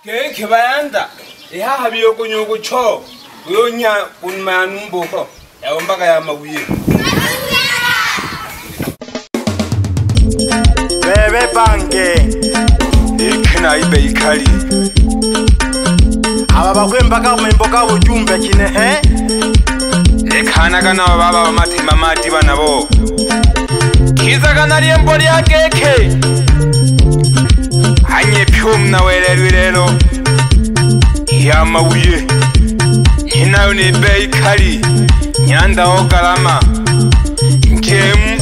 Ke bayanda ihaha biyokunyuku cho uyonya kunmanumbuko yawombaka yamabuye bebe bange ikena ibe ikali aba bakwembaka mwemboka bujumbe kine ekana kana baba bamatima mati banabo kiza kana liembo lya keke anye pyum na welelwi lelo yamabuye inayo ni bei kali nyanda okalama nkemu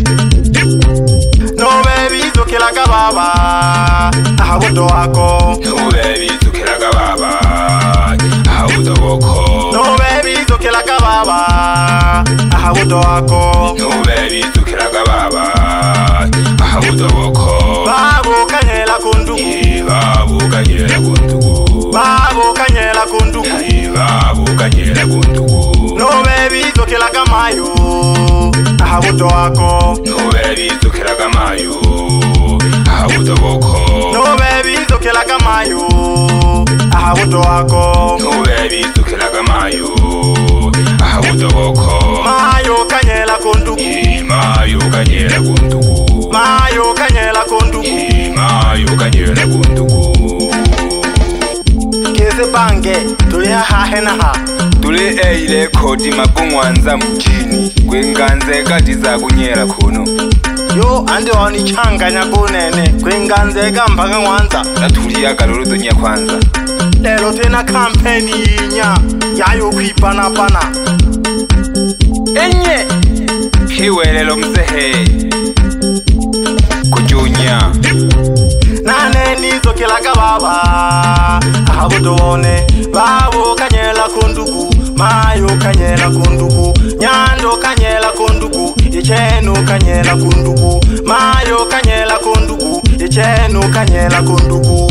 no baby zokela kababa ahabudo wako no baby zokela kababa ahabudo wako no baby zokela kababa ahabudo wako no baby zokela kababa ahabudo wako babo kanyela kundugu babo kanyela kundugu babo kanyela kundugu babo kanyela kundugu no baby zokela kamayo ahabudo wako no baby zokela kamayo ahabudo wako no baby zokela kamayo ahabudo wako no baby zokela kamayo ahabudo wako mayo kanyela kundugu mayo kanyela kundugu mayo kanyela kundugu mayo kanyela kundugu kese bange tuli hahe na ha tuli eile kodi magongwanza mjini kwenganze kati za kunyela kuno yo andi wani changanya kunene kwenganze mpaka ngwanza natulia kalolodo nya kwanza lelo tena kampeni yinya yayo kwipana pana enye hiwelelo mzehe kujunya nane nizokela kababa ahabudone babo kanyela kundugu mayo kanyela kundugu nyando kanyela kundugu icheno kanyela kundugu mayo kanyela kundugu icheno kanyela kundugu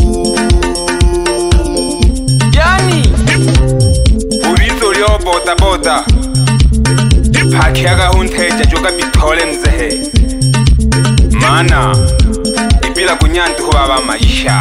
yani ubizo lyo bota bota pakiaga hunteja joka bitole mzehe mana ibila kunyantu baba maisha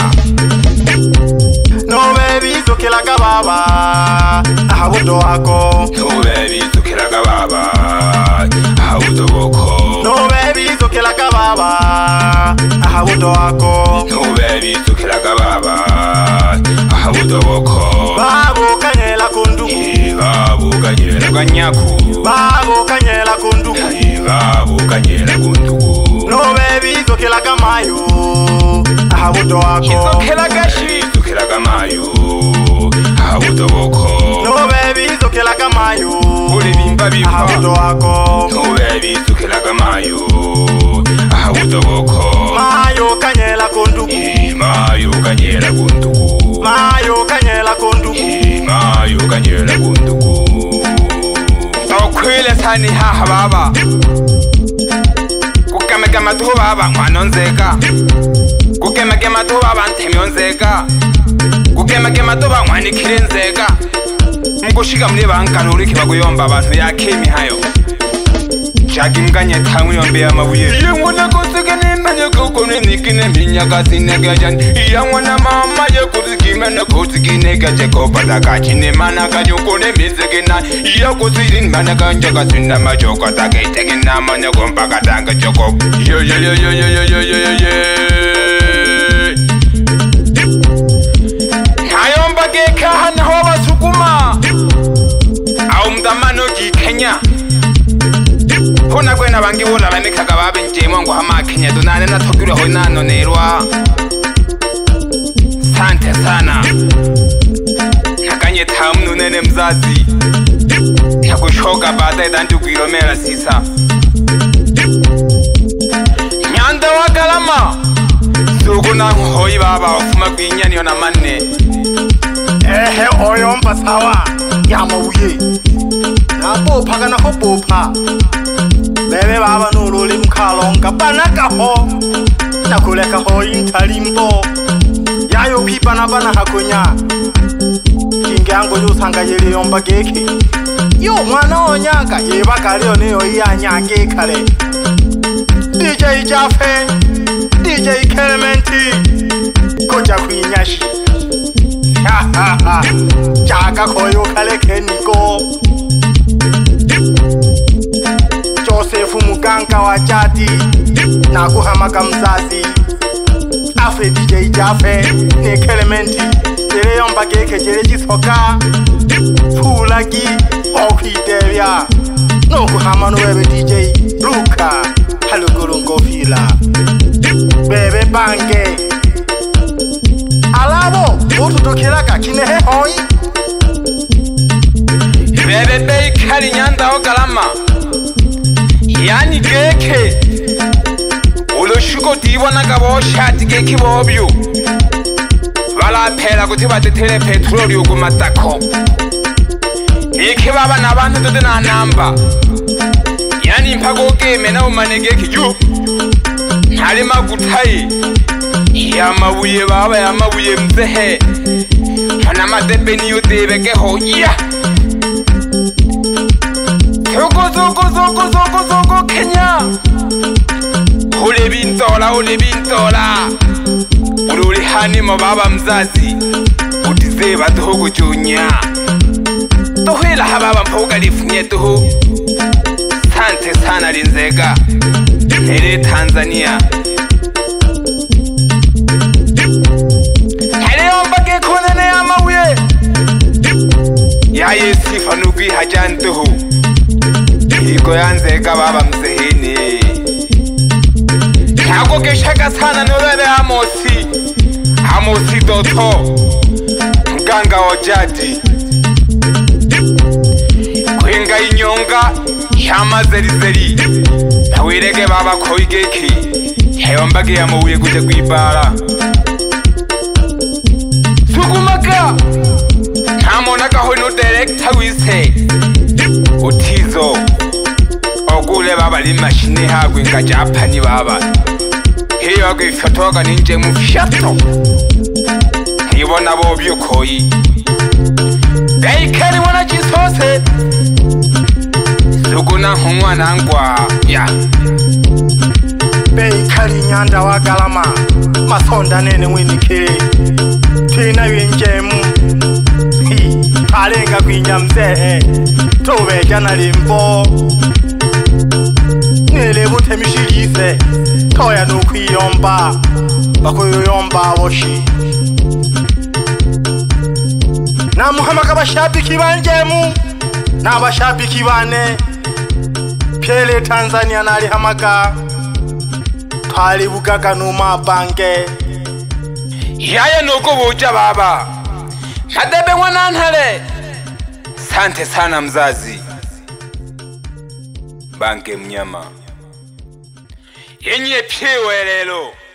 no baby zokela kababa ahabudo wako no baby zokela kababa ahabudo wako no baby zokela kababa ahabudo wako no baby zokela kababa ahabudo wako babo kanyela kundugu babo kanyela kanyaku babo kanyela kundugu babo kanyela kundugu no baby zokela kamayo ahabudo wako zokela gashi zokela kamayo ahabudo wako no baby zokela kamayo ule bimba bimba ahabudo wako no baby zokela kamayo ahabudo wako mayo kanyela kundugu mayo kanyela kundugu mayo kanyela kundugu mayo kanyela kundugu okwile sani haha baba kukemekema tu baba mwanonzeka kukemekema tu baba ntemyonzeka kukemekema tu baba mwanikirenzeka mkushika mli bankaluri kibaguyomba abantu yakemi hayo Jaki mkanye tangu yombe ya mabuye Iya mwana kusike ni manye kukune nikine minyaka sinega jan Iya mwana mama ye kusiki mene kusiki nega jeko pataka Chine mana kanyukune miziki na Iya kusirin mana kanjoka sunda majoka Take iteke na manya kumpaka tanga joko Yo yo yo yo yo yo yo yo yo yo Nayomba keka hana hoa sukuma Au mdamano ki Kenya Hona kwena bangi bola banekaga babenjemo ngo hama Kenya donane na tokiro ho nano nerwa Sante sana Nakanye tamu nene mzazi Nakushoka baadaye dandu kuilomela sisa Nyanda wa Kalama Sugu na hoi baba ofuma kwinyani yona manne ehe oyomba sawa yamabuye nabopa kana hobopa bebe baba nululi mkalonga banakaho nakuleka ho intalimbo yayo kwipana bana hakonya kinge yango yosanga yeli yomba geke yo mwana onyanga yebaka leo neyo yanyage kale DJ Jaffe DJ Clementi koja kwinyashi Chaka koyo kale keniko Joseph Muganka wa Chati na kuhamaka mzazi Afe DJ Jafe ne Clementi Tere yomba geke jere jisoka Fulaki Okidevya No kuhama nuwewe DJ Luka Halugurungo fila Bebe bange Alabo utudukiraka kinehe hoi Bebe beikari nyanda ogalama Yani geke Ulushuko diwana gabo shati geki bobyu Wala pera kuti batetere petroli ugumatako Iki baba nabantu tude na namba Yani mpago game na umane geki yu Halima gutai Yamabuye baba yamabuye mzehe Mana madebe niyo debeke ho yeah Zoko Kenya Ule bintola Uli hani mababa mzazi Utizeba tuhu junya Tuhila hababa mpoga lifunye tuhu Sante sana linzega Hele Tanzania Hele ombake konene ya mawe Ya yesifa nugui hajantuhu Iko yanzega baba mzehini Kako keshaka sana nolele Amosi doto Mganga wa jadi Kuinga inyonga Yama zeri Nawirege baba koigeki Heyombage ya mauye kuje kuibara Sugumaka Namonaka hono director wise Utizo Ogule baba li machine hagwe nga Japani baba Hiyo agwe fatoga ninje mufyato Hibona bobyo koyi Gaikari wana jisose Suguna humwana ngwa Ya Beikari nyanda wa galama Masonda nene mwinikiri Tina yenjemu Alenga kwinya mzee Tobe jana limbo Nele bute mishigise Toya nukwiyomba Bakuyoyomba woshi Na muhamaka bashabiki banjemu Na bashabiki bane Pele Tanzania nali hamaka Twali bugaka numa bange Yaya nuko buja baba Madebe wananhale Sante sana mzazi Banke mnyama Yenye piwe lelo